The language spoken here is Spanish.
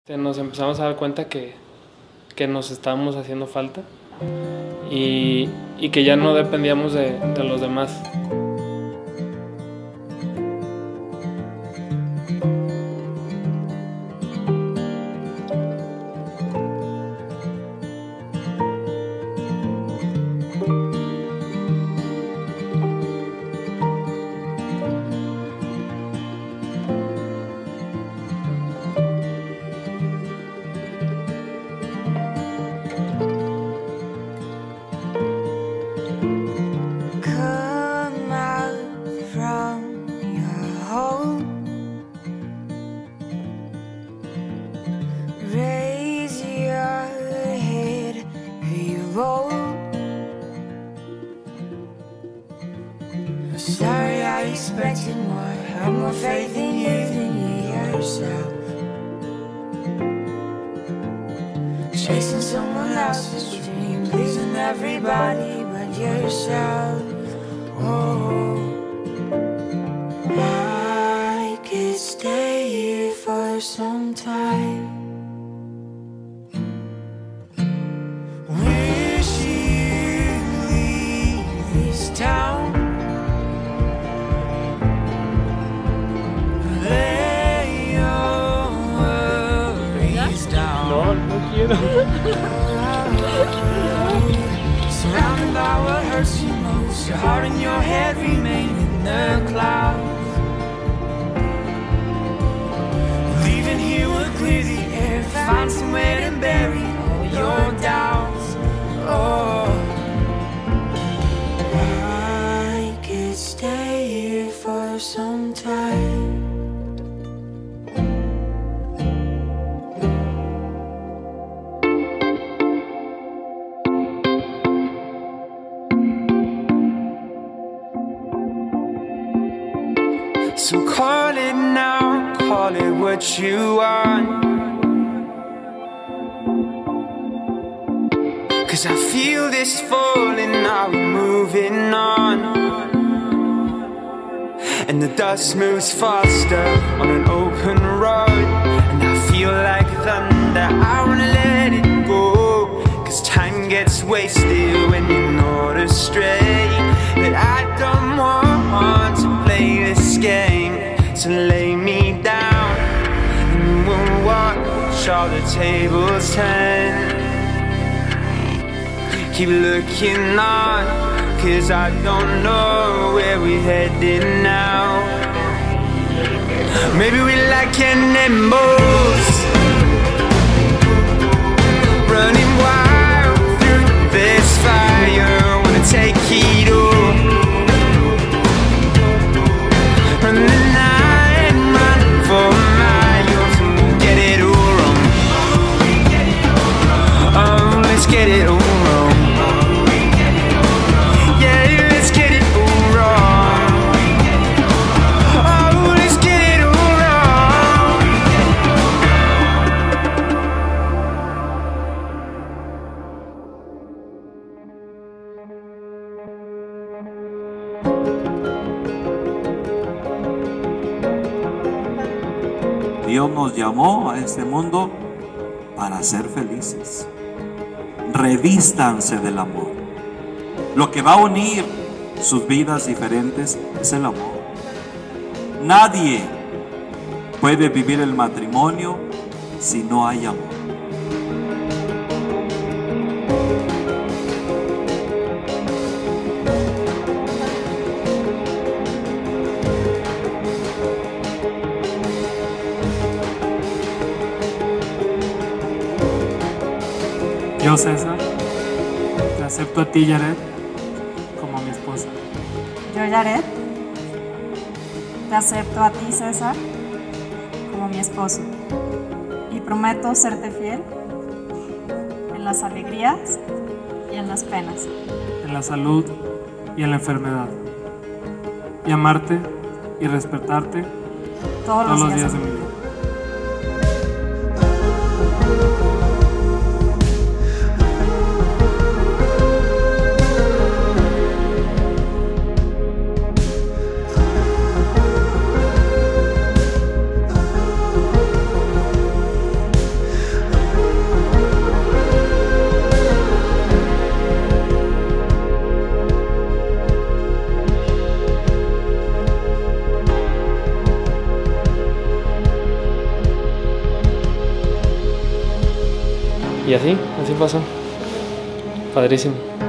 Nos empezamos a dar cuenta que nos estábamos haciendo falta y que ya no dependíamos de los demás. Sorry, I expected more. Had more faith in you than you yourself. Chasing someone else's dream, pleasing everybody but yourself. Oh, I could stay here for some time. Wish you'd leave this town. No quiero. Surrounded by what hurts you most, your heart and your head remain in the clouds. Leaving here will clear the air, find somewhere to bury all your doubts. Oh, I could stay here for some time. So call it now, call it what you want. 'Cause I feel this falling, now we're moving on. And the dust moves faster on an open road. And I feel like thunder, I wanna let it go. 'Cause time gets wasted when you're not astray. But I don't want to play this game, so lay me down and we'll watch all the tables turn. Keep looking on, 'cause I don't know where we're headed now. Maybe we're like animals, running wild through this fire. Wanna take it all. Run the night, run for miles, and we'll get it all wrong. Oh, let's get it all wrong. Yeah, let's get it all wrong. Oh, let's get it all wrong. Dios nos llamó a este mundo para ser felices. Revístanse del amor. Lo que va a unir sus vidas diferentes es el amor. Nadie puede vivir el matrimonio si no hay amor. Yo, César, te acepto a ti, Yaret, como mi esposa. Yo, Yaret, te acepto a ti, César, como mi esposo. Y prometo serte fiel en las alegrías y en las penas. En la salud y en la enfermedad. Y amarte y respetarte Todos los días de mi vida. Y así pasó. Padrísimo.